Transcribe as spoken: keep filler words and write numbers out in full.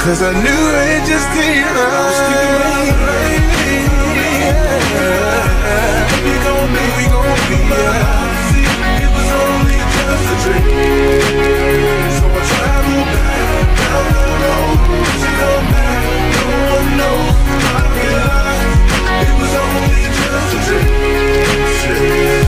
Cause I knew it just ain't right. We gon' be, we gon' be, yeah.